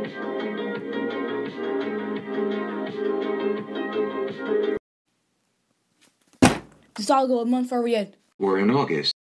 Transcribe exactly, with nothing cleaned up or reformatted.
Zalgo, what month are we in? We're in August.